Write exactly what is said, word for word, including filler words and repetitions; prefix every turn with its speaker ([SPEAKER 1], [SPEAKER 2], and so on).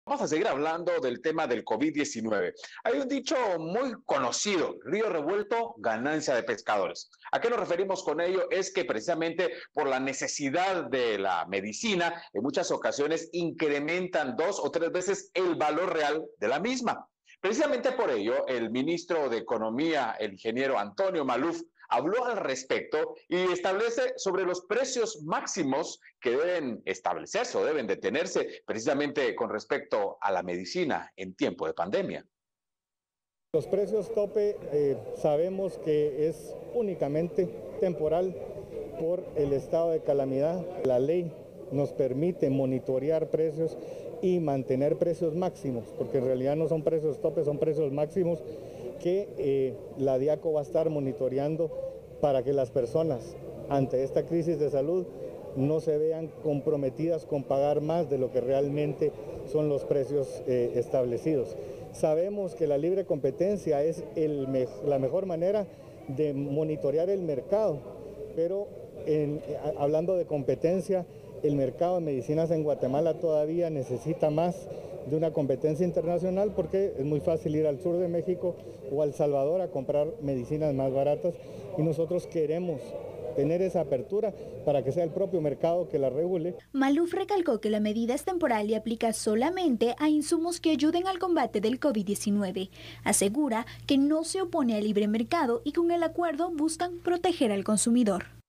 [SPEAKER 1] Vamos a seguir hablando del tema del COVID diecinueve. Hay un dicho muy conocido, río revuelto, ganancia de pescadores. ¿A qué nos referimos con ello? Es que precisamente por la necesidad de la medicina, en muchas ocasiones incrementan dos o tres veces el valor real de la misma. Precisamente por ello, el ministro de Economía, el ingeniero Antonio Maluf, habló al respecto y establece sobre los precios máximos que deben establecerse o deben detenerse precisamente con respecto a la medicina en tiempo de pandemia.
[SPEAKER 2] Los precios tope eh, sabemos que es únicamente temporal por el estado de calamidad. La ley nos permite monitorear precios y mantener precios máximos, porque en realidad no son precios tope, son precios máximos que eh, la DIACO va a estar monitoreando para que las personas ante esta crisis de salud no se vean comprometidas con pagar más de lo que realmente son los precios eh, establecidos. Sabemos que la libre competencia es el me la mejor manera de monitorear el mercado, pero en, hablando de competencia, el mercado de medicinas en Guatemala todavía necesita más de una competencia internacional porque es muy fácil ir al sur de México o a El Salvador a comprar medicinas más baratas y nosotros queremos tener esa apertura para que sea el propio mercado que la regule.
[SPEAKER 3] Maluf recalcó que la medida es temporal y aplica solamente a insumos que ayuden al combate del COVID diecinueve. Asegura que no se opone al libre mercado y con el acuerdo buscan proteger al consumidor.